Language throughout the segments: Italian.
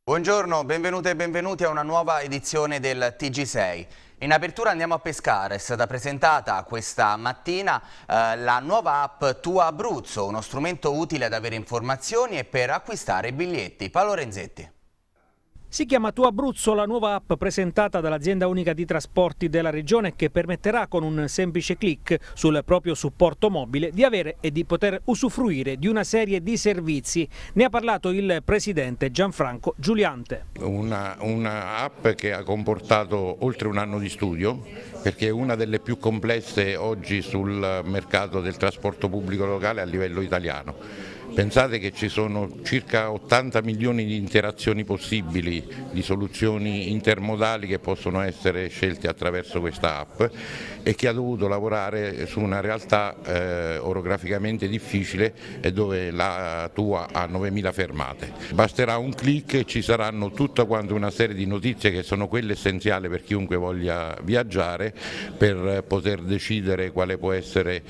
Buongiorno, benvenute e benvenuti a una nuova edizione del TG6. In apertura andiamo a pescare, è stata presentata questa mattina la nuova app Tua Abruzzo, uno strumento utile ad avere informazioni e per acquistare biglietti. Paolo Renzetti. Si chiama Tua Abruzzo, la nuova app presentata dall'azienda unica di trasporti della regione che permetterà con un semplice clic sul proprio supporto mobile di avere e di poter usufruire di una serie di servizi. Ne ha parlato il presidente Gianfranco Giuliante. Una app che ha comportato oltre un anno di studio, perché è una delle più complesse oggi sul mercato del trasporto pubblico locale a livello italiano. Pensate che ci sono circa 80 milioni di interazioni possibili, di soluzioni intermodali che possono essere scelte attraverso questa app e che ha dovuto lavorare su una realtà orograficamente difficile e dove la Tua ha 9.000 fermate. Basterà un clic e ci saranno tutta quanta una serie di notizie che sono quelle essenziali per chiunque voglia viaggiare, per poter decidere quale può essere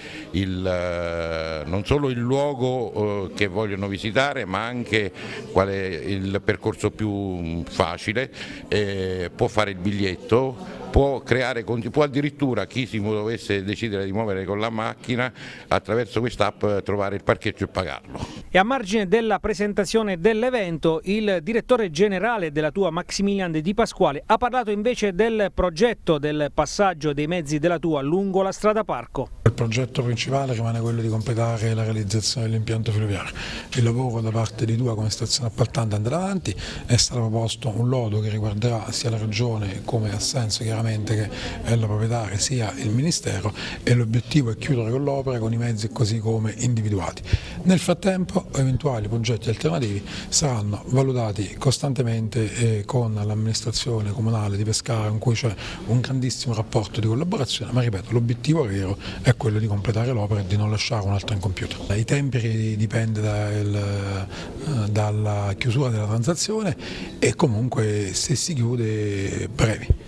non solo il luogo che vogliono visitare, ma anche qual è il percorso più facile, può fare il biglietto, può addirittura chi si dovesse decidere di muovere con la macchina attraverso quest'app trovare il parcheggio e pagarlo. E a margine della presentazione dell'evento, il direttore generale della Tua, Maximilian Di Pasquale, ha parlato invece del progetto del passaggio dei mezzi della Tua lungo la strada parco. Il progetto principale rimane quello di completare la realizzazione dell'impianto ferroviario. Il lavoro da parte di Tua come stazione appaltante andrà avanti, è stato proposto un lodo che riguarderà sia la regione, come ha senso chiaramente che è la proprietaria, sia il Ministero, e l'obiettivo è chiudere con l'opera con i mezzi così come individuati. Nel frattempo eventuali progetti alternativi saranno valutati costantemente con l'amministrazione comunale di Pescara, in cui c'è un grandissimo rapporto di collaborazione, ma ripeto, l'obiettivo vero è quello di completare l'opera e di non lasciare un'altra incompiuta. I tempi dipende dalla chiusura della transazione e comunque se si chiude brevi.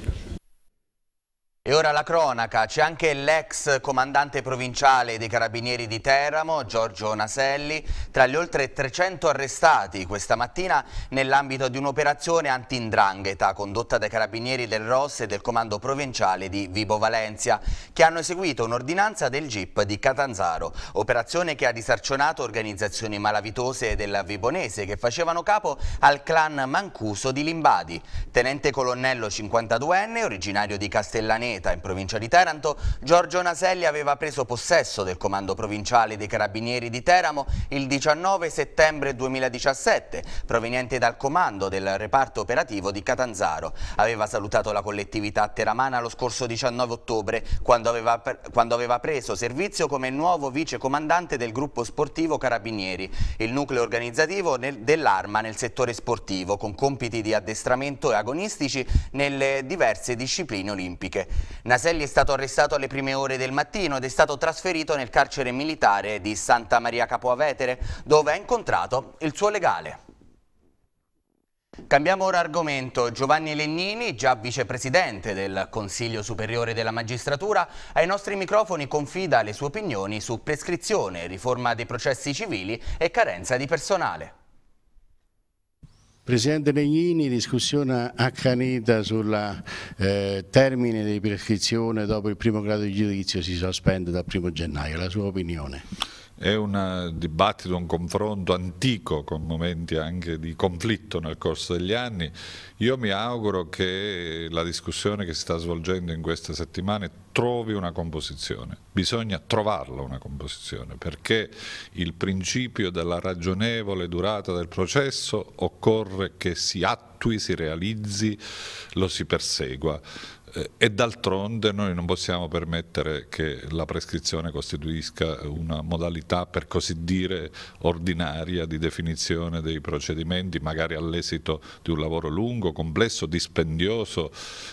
E ora la cronaca, c'è anche l'ex comandante provinciale dei Carabinieri di Teramo, Giorgio Naselli, tra gli oltre 300 arrestati questa mattina nell'ambito di un'operazione anti-'ndrangheta condotta dai Carabinieri del ROS e del Comando Provinciale di Vibo Valentia, che hanno eseguito un'ordinanza del GIP di Catanzaro, operazione che ha disarcionato organizzazioni malavitose del Vibonese che facevano capo al clan Mancuso di Limbadi. Tenente colonnello 52enne, originario di Castellaneta, in provincia di Taranto, Giorgio Naselli aveva preso possesso del comando provinciale dei Carabinieri di Teramo il 19 settembre 2017, proveniente dal comando del reparto operativo di Catanzaro. Aveva salutato la collettività teramana lo scorso 19 ottobre, quando aveva preso servizio come nuovo vice comandante del gruppo sportivo Carabinieri, il nucleo organizzativo dell'Arma nel settore sportivo, con compiti di addestramento e agonistici nelle diverse discipline olimpiche. Naselli è stato arrestato alle prime ore del mattino ed è stato trasferito nel carcere militare di Santa Maria Capua Vetere, dove ha incontrato il suo legale. Cambiamo ora argomento. Giovanni Legnini, già vicepresidente del Consiglio Superiore della Magistratura, ai nostri microfoni confida le sue opinioni su prescrizione, riforma dei processi civili e carenza di personale. Presidente Legnini, discussione accanita sul termine di prescrizione dopo il primo grado di giudizio si sospende dal 1° gennaio, la sua opinione? È un dibattito, un confronto antico con momenti anche di conflitto nel corso degli anni. Io mi auguro che la discussione che si sta svolgendo in queste settimane trovi una composizione. Bisogna trovarla una composizione, perché il principio della ragionevole durata del processo occorre che si attui, si realizzi, lo si persegua. E d'altronde noi non possiamo permettere che la prescrizione costituisca una modalità, per così dire, ordinaria di definizione dei procedimenti, magari all'esito di un lavoro lungo, complesso, dispendioso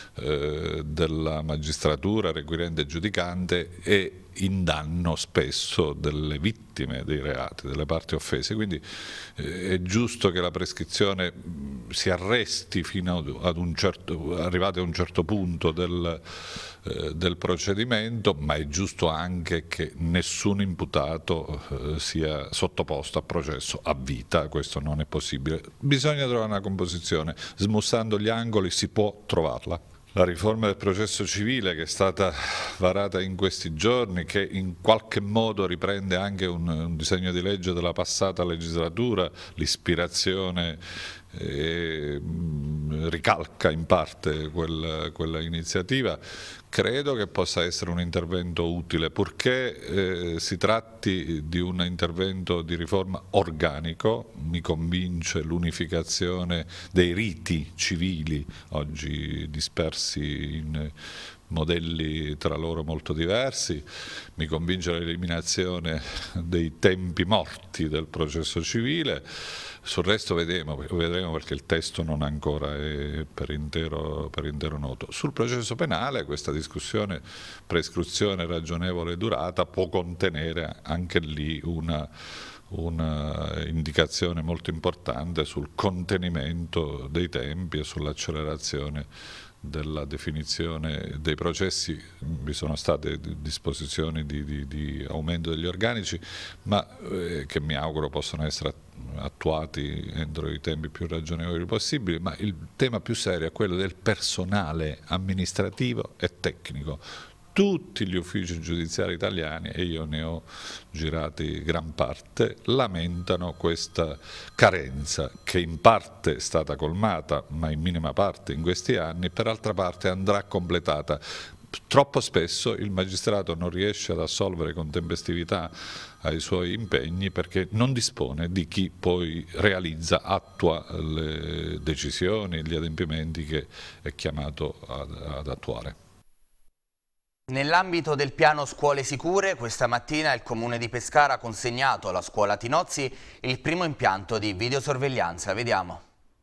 della magistratura, requirente e giudicante, e in danno spesso delle vittime dei reati, delle parti offese. Quindi è giusto che la prescrizione si arresti fino arrivati a un certo punto del procedimento, ma è giusto anche che nessun imputato sia sottoposto a processo a vita. Questo non è possibile. Bisogna trovare una composizione, smussando gli angoli si può trovarla. La riforma del processo civile che è stata varata in questi giorni, che in qualche modo riprende anche un disegno di legge della passata legislatura, l'ispirazione ricalca in parte quella iniziativa, credo che possa essere un intervento utile, purché si tratti di un intervento di riforma organico. Mi convince l'unificazione dei riti civili, oggi dispersi in modelli tra loro molto diversi, mi convince l'eliminazione dei tempi morti del processo civile. Sul resto vedremo perché il testo non ancora è per intero noto. Sul processo penale questa discussione prescrizione ragionevole durata può contenere anche lì una indicazione molto importante sul contenimento dei tempi e sull'accelerazione della definizione dei processi. Vi sono state disposizioni di aumento degli organici, ma che mi auguro possano essere attuati entro i tempi più ragionevoli possibili, ma il tema più serio è quello del personale amministrativo e tecnico. Tutti gli uffici giudiziari italiani, e io ne ho girati gran parte, lamentano questa carenza che in parte è stata colmata, ma in minima parte in questi anni, per altra parte andrà completata. Troppo spesso il magistrato non riesce ad assolvere con tempestività ai suoi impegni perché non dispone di chi poi realizza, attua le decisioni, gli adempimenti che è chiamato ad attuare. Nell'ambito del piano Scuole Sicure, questa mattina il Comune di Pescara ha consegnato alla scuola Tinozzi il primo impianto di videosorveglianza. Vediamo.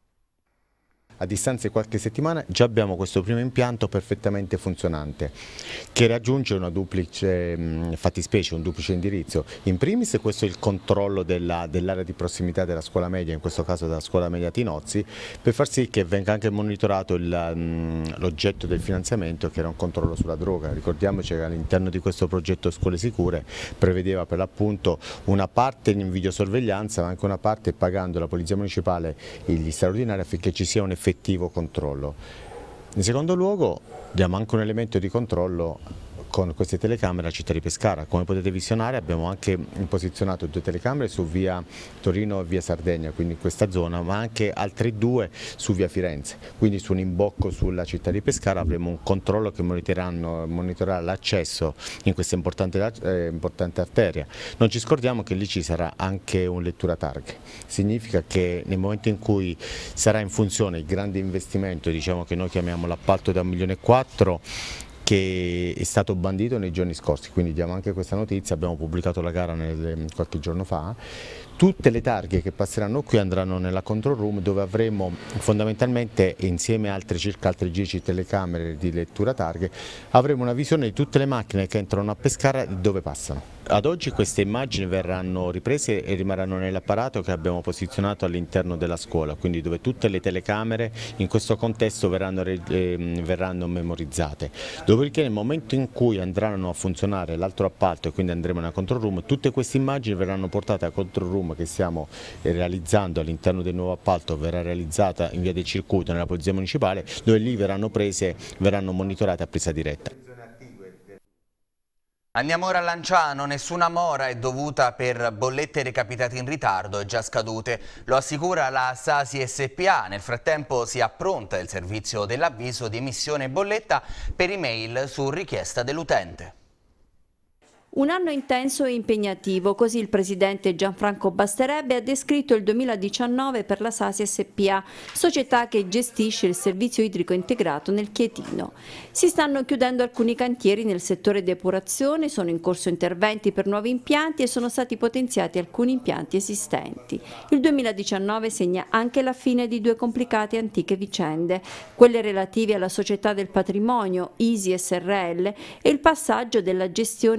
A distanza di qualche settimana già abbiamo questo primo impianto perfettamente funzionante che raggiunge una duplice fattispecie, un duplice indirizzo. In primis questo è il controllo dell'area di prossimità della scuola media, in questo caso della scuola media Tinozzi, per far sì che venga anche monitorato l'oggetto del finanziamento, che era un controllo sulla droga. Ricordiamoci che all'interno di questo progetto Scuole Sicure prevedeva per l'appunto una parte in videosorveglianza ma anche una parte pagando la Polizia Municipale gli straordinari affinché ci sia un effettivo controllo. In secondo luogo diamo anche un elemento di controllo con queste telecamere a Città di Pescara. Come potete visionare abbiamo anche posizionato 2 telecamere su via Torino e via Sardegna, quindi in questa zona, ma anche altre 2 su via Firenze, quindi su un imbocco sulla Città di Pescara avremo un controllo che monitorerà l'accesso in questa importante arteria. Non ci scordiamo che lì ci sarà anche un lettura targhe, significa che nel momento in cui sarà in funzione il grande investimento, diciamo che noi chiamiamo l'appalto da 1,4 milioni, che è stato bandito nei giorni scorsi, quindi diamo anche questa notizia, abbiamo pubblicato la gara qualche giorno fa. Tutte le targhe che passeranno qui andranno nella control room, dove avremo fondamentalmente, insieme a circa altre 10 telecamere di lettura targhe, avremo una visione di tutte le macchine che entrano a Pescara e dove passano. Ad oggi queste immagini verranno riprese e rimarranno nell'apparato che abbiamo posizionato all'interno della scuola, quindi dove tutte le telecamere in questo contesto verranno memorizzate. Dopodiché nel momento in cui andranno a funzionare l'altro appalto e quindi andremo nella control room, tutte queste immagini verranno portate a control room che stiamo realizzando all'interno del nuovo appalto, verrà realizzata in via del Circuito nella Polizia Municipale, dove lì verranno monitorate a presa diretta. Andiamo ora a Lanciano. Nessuna mora è dovuta per bollette recapitate in ritardo e già scadute. Lo assicura la Sasi SPA. Nel frattempo si appronta il servizio dell'avviso di emissione bolletta per email su richiesta dell'utente. Un anno intenso e impegnativo, così il presidente Gianfranco Basterebbe ha descritto il 2019 per la Sasi SPA, società che gestisce il servizio idrico integrato nel Chietino. Si stanno chiudendo alcuni cantieri nel settore depurazione, sono in corso interventi per nuovi impianti e sono stati potenziati alcuni impianti esistenti. Il 2019 segna anche la fine di 2 complicate antiche vicende, quelle relative alla società del patrimonio, ISI SRL, e il passaggio della gestione dei depuratori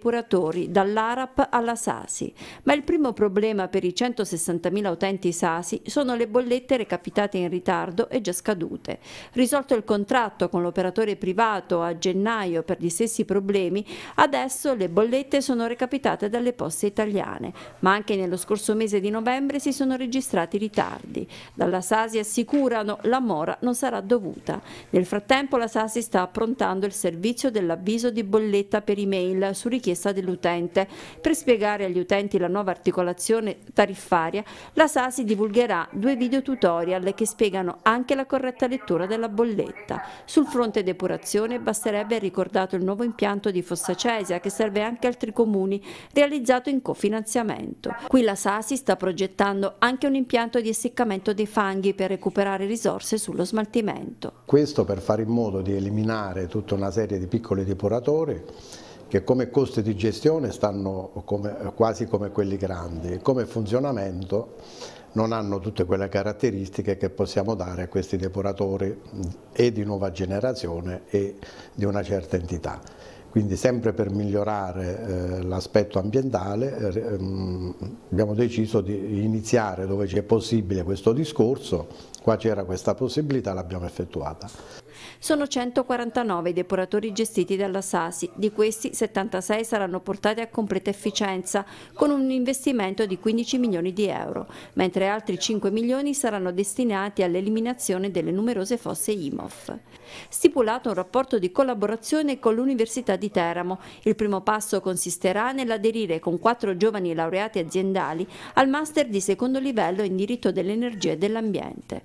depuratori, dall'ARAP alla Sasi. Ma il primo problema per i 160.000 utenti Sasi sono le bollette recapitate in ritardo e già scadute. Risolto il contratto con l'operatore privato a gennaio per gli stessi problemi, adesso le bollette sono recapitate dalle Poste Italiane, ma anche nello scorso mese di novembre si sono registrati ritardi. Dalla Sasi assicurano la mora non sarà dovuta. Nel frattempo la Sasi sta approntando il servizio dell'avviso di bolletta per email su richiesta dell'utente. Per spiegare agli utenti la nuova articolazione tariffaria, la Sasi divulgherà 2 video tutorial che spiegano anche la corretta lettura della bolletta. Sul fronte depurazione basterebbe ricordato il nuovo impianto di Fossa Cesia che serve anche altri comuni, realizzato in cofinanziamento. Qui la Sasi sta progettando anche un impianto di essaccamento dei fanghi per recuperare risorse sullo smaltimento. Questo per fare in modo di eliminare tutta una serie di piccoli depuratori che come costi di gestione stanno quasi come quelli grandi, come funzionamento non hanno tutte quelle caratteristiche che possiamo dare a questi depuratori e di nuova generazione e di una certa entità. Quindi sempre per migliorare l'aspetto ambientale abbiamo deciso di iniziare dove c'è possibile questo discorso, qua c'era questa possibilità, l'abbiamo effettuata. Sono 149 i depuratori gestiti dalla Sasi, di questi 76 saranno portati a completa efficienza con un investimento di 15 milioni di euro, mentre altri 5 milioni saranno destinati all'eliminazione delle numerose fosse IMOF. Stipulato un rapporto di collaborazione con l'Università di Teramo. Il primo passo consisterà nell'aderire con 4 giovani laureati aziendali al master di secondo livello in diritto dell'energia e dell'ambiente.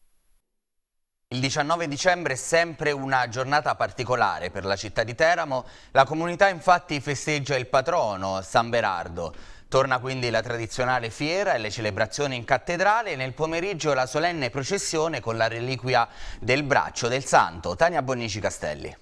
Il 19 dicembre è sempre una giornata particolare per la città di Teramo. La comunità infatti festeggia il patrono San Berardo. Torna quindi la tradizionale fiera e le celebrazioni in cattedrale e nel pomeriggio la solenne processione con la reliquia del braccio del santo. Tania Bonnici Castelli.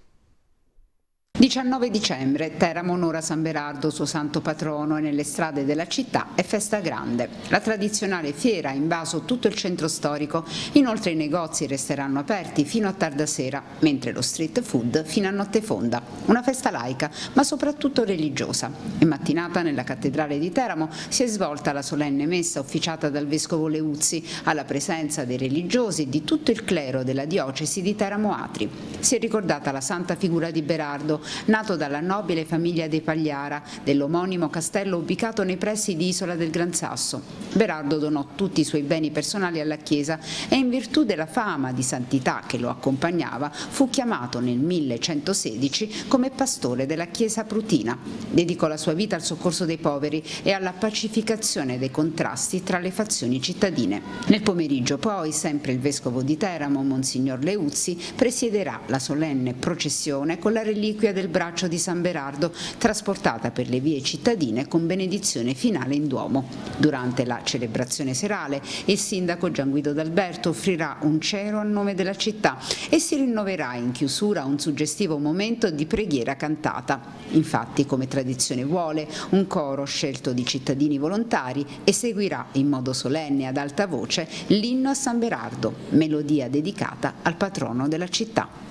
19 dicembre, Teramo onora San Berardo, suo santo patrono, e nelle strade della città è festa grande. La tradizionale fiera ha invaso tutto il centro storico, inoltre i negozi resteranno aperti fino a tarda sera, mentre lo street food fino a notte fonda. Una festa laica, ma soprattutto religiosa. In mattinata nella cattedrale di Teramo si è svolta la solenne messa officiata dal vescovo Leuzzi, alla presenza dei religiosi e di tutto il clero della diocesi di Teramo Atri. Si è ricordata la santa figura di Berardo, nato dalla nobile famiglia dei Pagliara, dell'omonimo castello ubicato nei pressi di Isola del Gran Sasso. Berardo donò tutti i suoi beni personali alla Chiesa e in virtù della fama di santità che lo accompagnava fu chiamato nel 1116 come pastore della Chiesa Prutina. Dedicò la sua vita al soccorso dei poveri e alla pacificazione dei contrasti tra le fazioni cittadine. Nel pomeriggio poi sempre il vescovo di Teramo, Monsignor Leuzzi, presiederà la solenne processione con la reliquia del braccio di San Berardo, trasportata per le vie cittadine con benedizione finale in Duomo. Durante la celebrazione serale il sindaco Gian Guido D'Alberto offrirà un cero a nome della città e si rinnoverà in chiusura un suggestivo momento di preghiera cantata. Infatti, come tradizione vuole, un coro scelto di cittadini volontari eseguirà in modo solenne ad alta voce l'inno a San Berardo, melodia dedicata al patrono della città.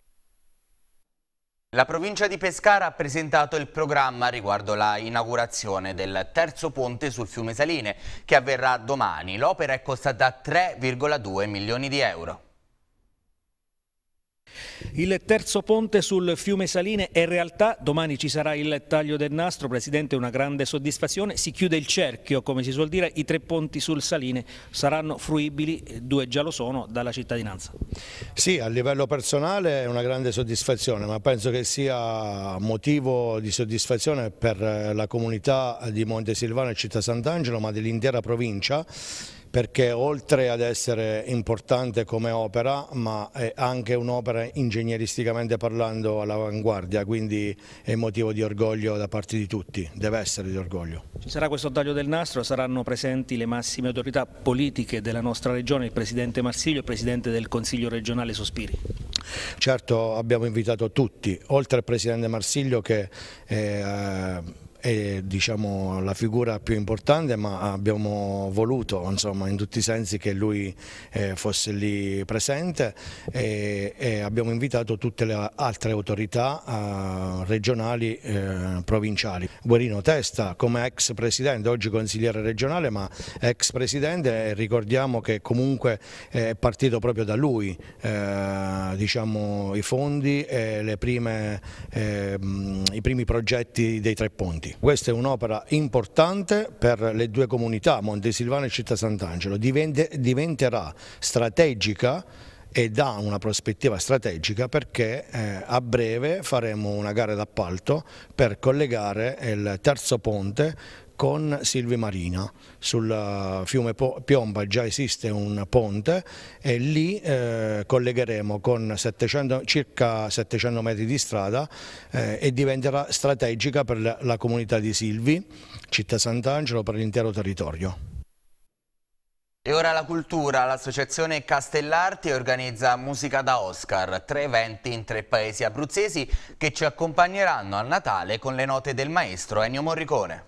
La provincia di Pescara ha presentato il programma riguardo la inaugurazione del terzo ponte sul fiume Saline, che avverrà domani. L'opera è costata 3,2 milioni di euro. Il terzo ponte sul fiume Saline è realtà, domani ci sarà il taglio del nastro. Presidente, una grande soddisfazione, si chiude il cerchio, come si suol dire, i 3 ponti sul Saline saranno fruibili, 2 già lo sono, dalla cittadinanza. Sì, a livello personale è una grande soddisfazione, ma penso che sia motivo di soddisfazione per la comunità di Montesilvano e Città Sant'Angelo, ma dell'intera provincia, perché oltre ad essere importante come opera, ma è anche un'opera ingegneristicamente parlando all'avanguardia, quindi è motivo di orgoglio da parte di tutti, deve essere di orgoglio. Ci sarà questo taglio del nastro, saranno presenti le massime autorità politiche della nostra regione, il Presidente Marsiglio e il Presidente del Consiglio regionale Sospiri. Certo, abbiamo invitato tutti, oltre al Presidente Marsiglio che è diciamo, la figura più importante, ma abbiamo voluto insomma, in tutti i sensi che lui fosse lì presente e abbiamo invitato tutte le altre autorità regionali, provinciali. Guerino Testa come ex presidente, oggi consigliere regionale, ma ex presidente, ricordiamo che comunque è partito proprio da lui diciamo, i fondi e i primi progetti dei 3 ponti. Questa è un'opera importante per le 2 comunità, Montesilvano e Città Sant'Angelo, diventerà strategica e dà una prospettiva strategica perché a breve faremo una gara d'appalto per collegare il terzo ponte con Silvi Marina. Sul fiume Piomba già esiste un ponte e lì collegheremo con circa 700 metri di strada e diventerà strategica per la comunità di Silvi, Città Sant'Angelo, per l'intero territorio. E ora la cultura, l'associazione Castellarti organizza Musica da Oscar, 3 eventi in 3 paesi abruzzesi che ci accompagneranno al Natale con le note del maestro Ennio Morricone.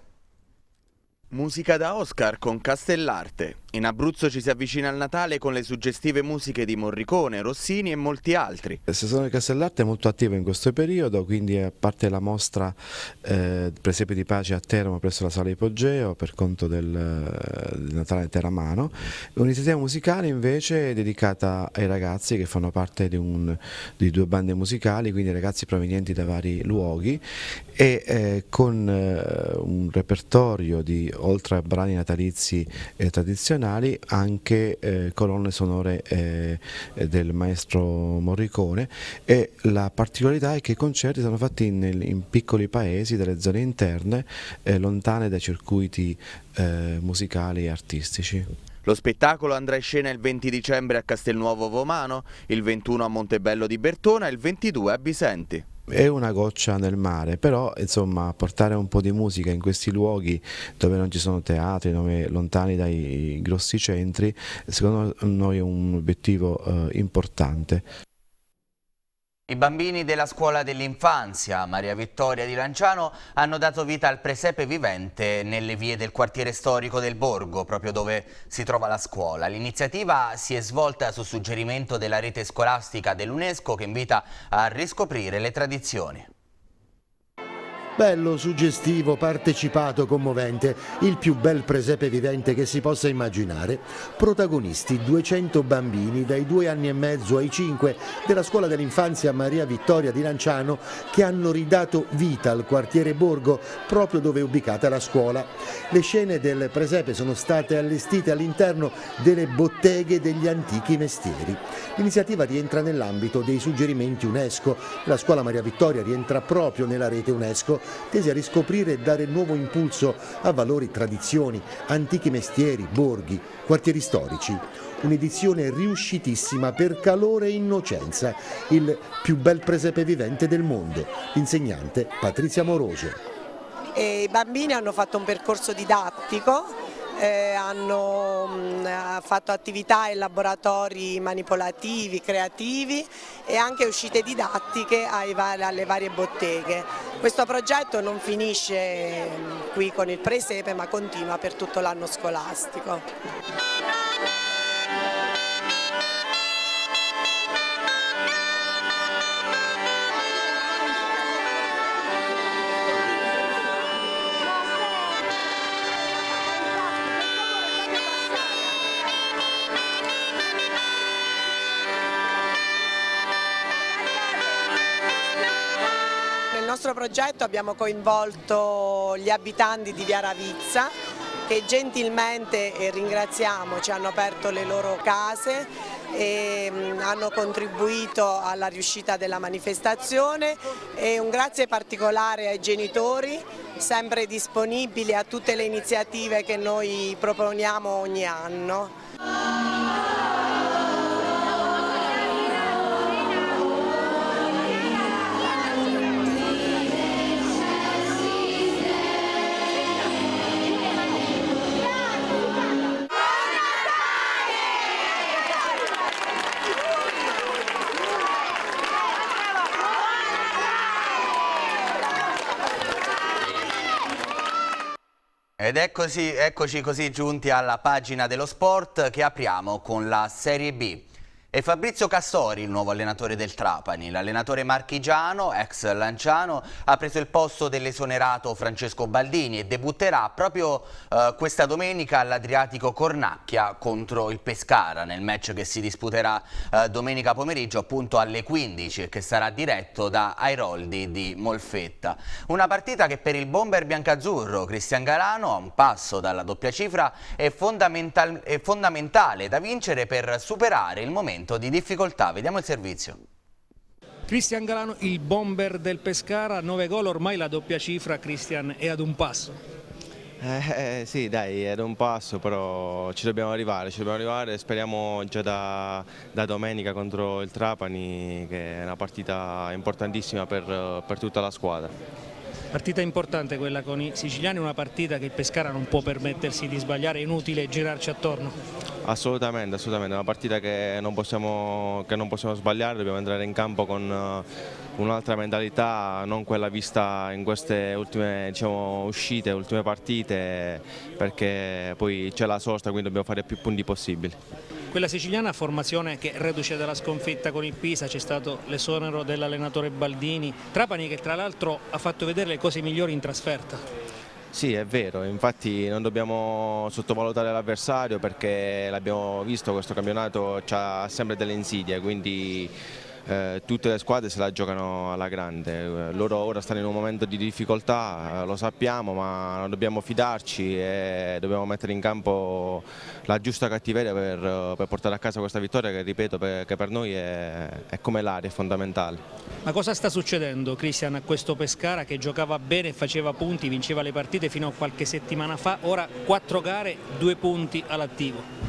Musica da Oscar con Castellarte. In Abruzzo ci si avvicina al Natale con le suggestive musiche di Morricone, Rossini e molti altri. L'associazione Castellarte è molto attiva in questo periodo, quindi a parte la mostra Presepe di Pace a Teramo presso la Sala Ipogeo per conto del Natale Teramano, un'iniziativa musicale invece dedicata ai ragazzi che fanno parte di 2 bande musicali, quindi ragazzi provenienti da vari luoghi e con un repertorio di, oltre a brani natalizi e tradizionali, anche colonne sonore del maestro Morricone, e la particolarità è che i concerti sono fatti in piccoli paesi delle zone interne lontane dai circuiti musicali e artistici. Lo spettacolo andrà in scena il 20 dicembre a Castelnuovo Vomano, il 21 a Montebello di Bertona e il 22 a Bisenti. È una goccia nel mare, però insomma portare un po' di musica in questi luoghi dove non ci sono teatri, dove lontani dai grossi centri, secondo noi è un obiettivo importante. I bambini della scuola dell'infanzia Maria Vittoria di Lanciano hanno dato vita al presepe vivente nelle vie del quartiere storico del Borgo, proprio dove si trova la scuola. L'iniziativa si è svolta su suggerimento della rete scolastica dell'UNESCO, che invita a riscoprire le tradizioni. Bello, suggestivo, partecipato, commovente, il più bel presepe vivente che si possa immaginare. Protagonisti 200 bambini dai 2 anni e mezzo ai 5 della scuola dell'infanzia Maria Vittoria di Lanciano, che hanno ridato vita al quartiere Borgo, proprio dove è ubicata la scuola. Le scene del presepe sono state allestite all'interno delle botteghe degli antichi mestieri. L'iniziativa rientra nell'ambito dei suggerimenti UNESCO. La scuola Maria Vittoria rientra proprio nella rete UNESCO, tesi a riscoprire e dare nuovo impulso a valori, tradizioni, antichi mestieri, borghi, quartieri storici. Un'edizione riuscitissima per calore e innocenza, il più bel presepe vivente del mondo. L'insegnante Patrizia Moroso. I bambini hanno fatto un percorso didattico, hanno fatto attività e laboratori manipolativi, creativi e anche uscite didattiche alle varie botteghe. Questo progetto non finisce qui con il presepe, ma continua per tutto l'anno scolastico. Nel nostro progetto abbiamo coinvolto gli abitanti di Via Ravizza, che gentilmente, e ringraziamo, ci hanno aperto le loro case e hanno contribuito alla riuscita della manifestazione, e un grazie particolare ai genitori, sempre disponibili a tutte le iniziative che noi proponiamo ogni anno. Ed eccoci così giunti alla pagina dello sport che apriamo con la Serie B. E Fabrizio Castori, il nuovo allenatore del Trapani. L'allenatore marchigiano, ex lanciano, ha preso il posto dell'esonerato Francesco Baldini e debutterà proprio questa domenica all'Adriatico Cornacchia contro il Pescara, nel match che si disputerà domenica pomeriggio appunto alle 15 e che sarà diretto da Airoldi di Molfetta. Una partita che per il bomber biancazzurro Cristian Galano, a un passo dalla doppia cifra, è fondamentale da vincere per superare il momento di difficoltà. Vediamo il servizio. Cristian Galano, il bomber del Pescara, 9 gol, ormai la doppia cifra, Cristian, è ad un passo. Sì, dai, è ad un passo, però ci dobbiamo arrivare, speriamo già da domenica contro il Trapani, che è una partita importantissima per tutta la squadra. Partita importante quella con i siciliani, una partita che il Pescara non può permettersi di sbagliare, è inutile girarci attorno. Assolutamente, è una partita che non possiamo sbagliare, dobbiamo entrare in campo con un'altra mentalità, non quella vista in queste ultime uscite, ultime partite, perché poi c'è la sosta, quindi dobbiamo fare più punti possibili. Quella siciliana, formazione che reduce dalla sconfitta con il Pisa, c'è stato l'esonero dell'allenatore Baldini, Trapani che tra l'altro ha fatto vedere le cose migliori in trasferta. Sì, è vero, infatti non dobbiamo sottovalutare l'avversario perché l'abbiamo visto, questo campionato ha sempre delle insidie, quindi tutte le squadre se la giocano alla grande. Loro ora stanno in un momento di difficoltà, lo sappiamo, ma non dobbiamo fidarci e dobbiamo mettere in campo la giusta cattiveria per portare a casa questa vittoria che, ripeto, che per noi è come l'aria, è fondamentale. Ma cosa sta succedendo, Cristian, a questo Pescara che giocava bene, faceva punti, vinceva le partite fino a qualche settimana fa, ora 4 gare, 2 punti all'attivo?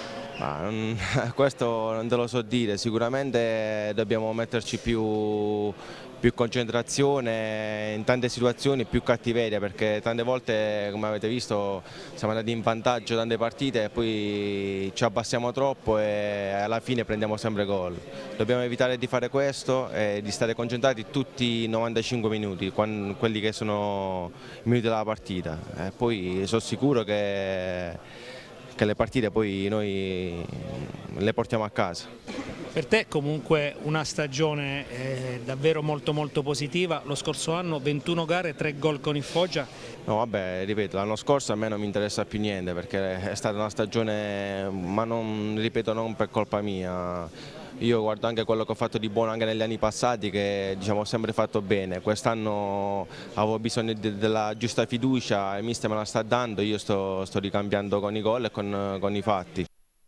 Questo non te lo so dire, sicuramente dobbiamo metterci più concentrazione in tante situazioni, più cattiveria, perché tante volte, come avete visto, siamo andati in vantaggio tante partite e poi ci abbassiamo troppo e alla fine prendiamo sempre gol. Dobbiamo evitare di fare questo e di stare concentrati tutti i 95 minuti, quelli che sono i minuti della partita. E poi sono sicuro che le partite poi noi le portiamo a casa. Per te comunque una stagione davvero molto positiva, lo scorso anno 21 gare, 3 gol con il Foggia. No, vabbè, ripeto, l'anno scorso a me non mi interessa più niente perché è stata una stagione, ma non per colpa mia. Io guardo anche quello che ho fatto di buono anche negli anni passati, che ho sempre fatto bene. Quest'anno avevo bisogno della giusta fiducia, il mister me la sta dando, io sto ricambiando con i gol e con i fatti.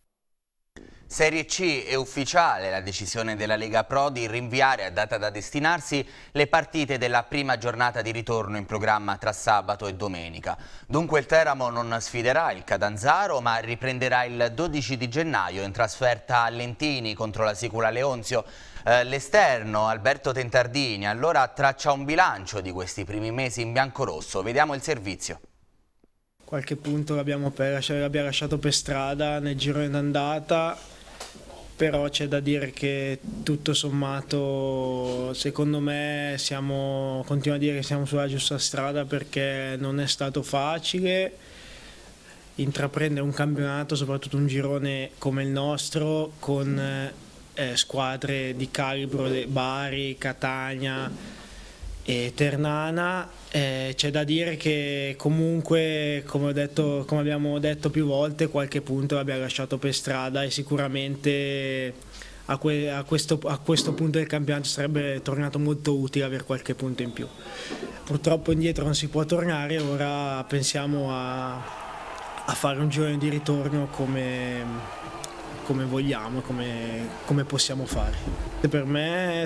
Serie C è ufficiale la decisione della Lega Pro di rinviare a data da destinarsi le partite della prima giornata di ritorno in programma tra sabato e domenica. Dunque il Teramo non sfiderà il Catanzaro ma riprenderà il 12 di gennaio in trasferta a Lentini contro la Sicula Leonzio. L'esterno Alberto Tentardini allora traccia un bilancio di questi primi mesi in biancorosso. Vediamo il servizio. Qualche punto l'abbiamo lasciato per strada nel girone d'andata, però c'è da dire che tutto sommato secondo me continuo a dire che siamo sulla giusta strada, perché non è stato facile intraprendere un campionato, soprattutto un girone come il nostro, con squadre di calibro Bari, Catania e Ternana. C'è da dire che comunque, come abbiamo detto più volte, qualche punto l'abbiamo lasciato per strada e sicuramente a questo punto del campionato sarebbe tornato molto utile avere qualche punto in più. Purtroppo indietro non si può tornare, ora pensiamo a fare un girone di ritorno come vogliamo, come possiamo fare. Per me è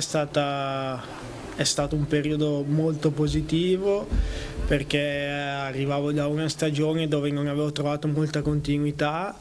stato un periodo molto positivo, perché arrivavo da una stagione dove non avevo trovato molta continuità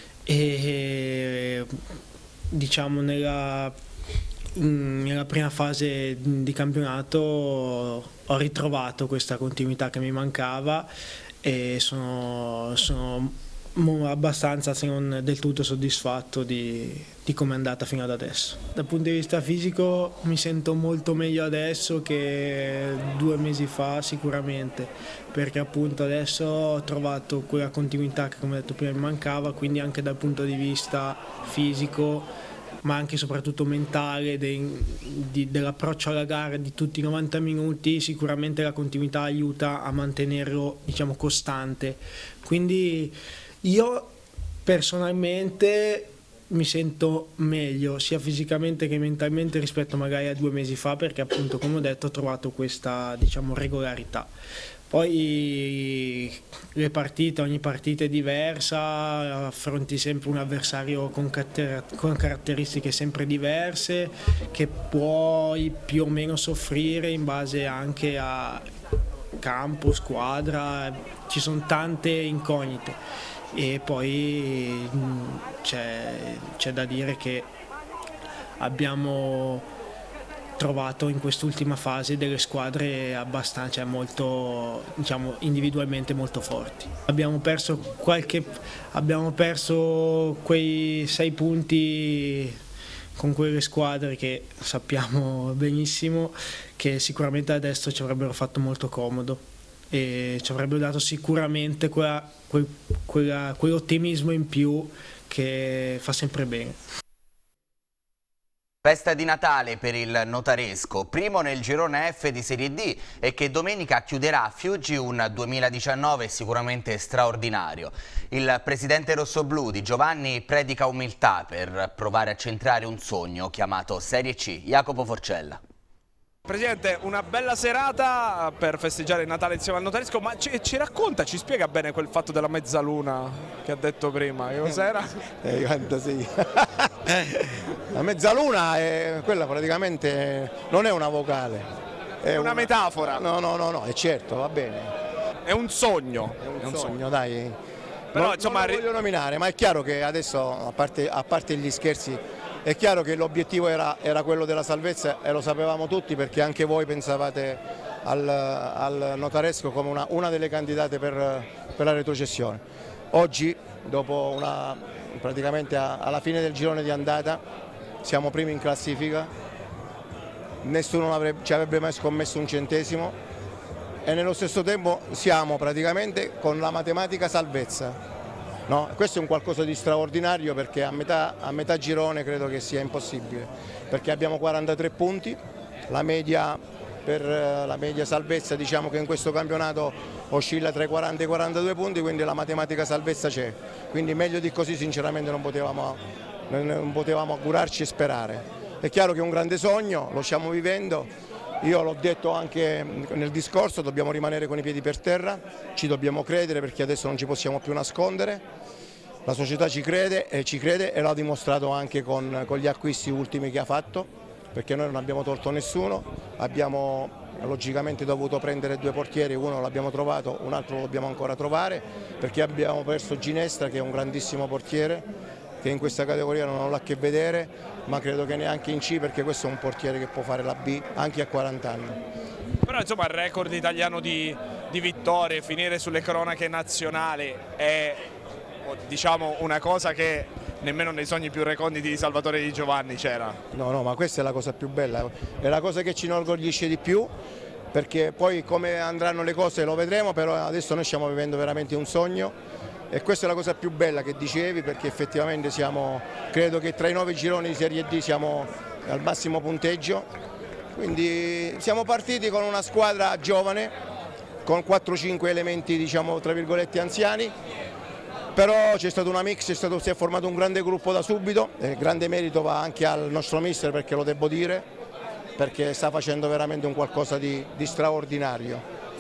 e nella prima fase di campionato ho ritrovato questa continuità che mi mancava e sono abbastanza, se non del tutto soddisfatto di come è andata fino ad adesso. Dal punto di vista fisico mi sento molto meglio adesso che 2 mesi fa sicuramente, perché appunto adesso ho trovato quella continuità che, come detto prima, mi mancava, quindi anche dal punto di vista fisico ma anche e soprattutto mentale dell'approccio alla gara di tutti i 90 minuti, sicuramente la continuità aiuta a mantenerlo, diciamo, costante. Quindi io personalmente mi sento meglio sia fisicamente che mentalmente rispetto magari a 2 mesi fa, perché appunto, come ho detto, ho trovato questa, diciamo, regolarità. Poi le partite, ogni partita è diversa, affronti sempre un avversario con caratteristiche sempre diverse, che puoi più o meno soffrire in base anche a campo, squadra, ci sono tante incognite. E poi c'è da dire che abbiamo trovato in quest'ultima fase delle squadre abbastanza, molto, diciamo, individualmente molto forti. Abbiamo perso quei 6 punti con quelle squadre che sappiamo benissimo che sicuramente adesso ci avrebbero fatto molto comodo e ci avrebbero dato sicuramente quell'ottimismo in più che fa sempre bene. Festa di Natale per il Notaresco, primo nel girone F di Serie D e che domenica chiuderà a Fiuggi un 2019 sicuramente straordinario. Il presidente rossoblù Di Giovanni predica umiltà per provare a centrare un sogno chiamato Serie C. Jacopo Forcella. Presidente, una bella serata per festeggiare il Natale insieme al Notaresco, ma ci racconta, ci spiega bene quel fatto della mezzaluna che ha detto prima, che cos'era? Sì. La mezzaluna è quella, praticamente non è una vocale. È una metafora. No, è certo, va bene. È un sogno. È un sogno, dai. Però, insomma, non lo voglio nominare, ma è chiaro che adesso, a parte gli scherzi, è chiaro che l'obiettivo era quello della salvezza e lo sapevamo tutti, perché anche voi pensavate al Notaresco come una delle candidate per la retrocessione. Oggi, dopo praticamente alla fine del girone di andata, siamo primi in classifica, nessuno ci avrebbe mai scommesso un centesimo e nello stesso tempo siamo praticamente con la matematica salvezza. No, questo è un qualcosa di straordinario, perché a metà girone credo che sia impossibile, perché abbiamo 43 punti, la media per la media salvezza, diciamo che in questo campionato oscilla tra i 40 e i 42 punti, quindi la matematica salvezza c'è, quindi meglio di così sinceramente non potevamo augurarci e sperare. È chiaro che è un grande sogno, lo stiamo vivendo, io l'ho detto anche nel discorso, dobbiamo rimanere con i piedi per terra, ci dobbiamo credere, perché adesso non ci possiamo più nascondere, la società ci crede e l'ha dimostrato anche con gli acquisti ultimi che ha fatto, perché noi non abbiamo tolto nessuno, abbiamo logicamente dovuto prendere 2 portieri, uno l'abbiamo trovato, un altro lo dobbiamo ancora trovare, perché abbiamo perso Ginestra, che è un grandissimo portiere, che in questa categoria non ho a che vedere, ma credo che neanche in C, perché questo è un portiere che può fare la B anche a 40 anni. Però insomma il record italiano di vittorie, finire sulle cronache nazionali è, diciamo, una cosa che nemmeno nei sogni più reconditi di Salvatore Di Giovanni c'era. No, ma questa è la cosa più bella, è la cosa che ci inorgoglisce di più, perché poi come andranno le cose lo vedremo, però adesso noi stiamo vivendo veramente un sogno. E questa è la cosa più bella che dicevi, perché effettivamente credo che tra i 9 gironi di Serie D siamo al massimo punteggio, quindi siamo partiti con una squadra giovane, con 4-5 elementi, diciamo, tra virgolette anziani, però c'è stato una mix, si è formato un grande gruppo da subito, grande merito va anche al nostro mister, perché lo devo dire, perché sta facendo veramente un qualcosa di straordinario.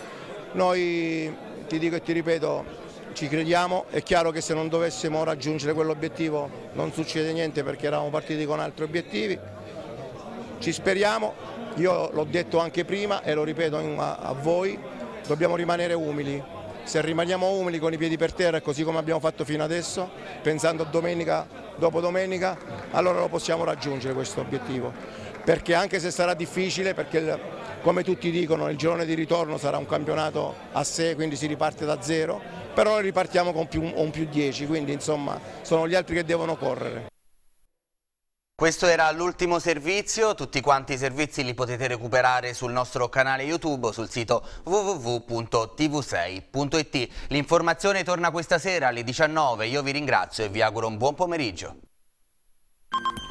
Noi, ti dico e ti ripeto, ci crediamo, è chiaro che se non dovessimo raggiungere quell'obiettivo non succede niente, perché eravamo partiti con altri obiettivi, ci speriamo, io l'ho detto anche prima e lo ripeto a voi, dobbiamo rimanere umili, se rimaniamo umili con i piedi per terra, così come abbiamo fatto fino adesso, pensando a domenica dopo domenica, allora lo possiamo raggiungere questo obiettivo, perché anche se sarà difficile, perché come tutti dicono il girone di ritorno sarà un campionato a sé, quindi si riparte da zero, però ripartiamo con un più 10, quindi insomma sono gli altri che devono correre. Questo era l'ultimo servizio, tutti quanti i servizi li potete recuperare sul nostro canale YouTube o sul sito www.tv6.it. L'informazione torna questa sera alle 19, io vi ringrazio e vi auguro un buon pomeriggio.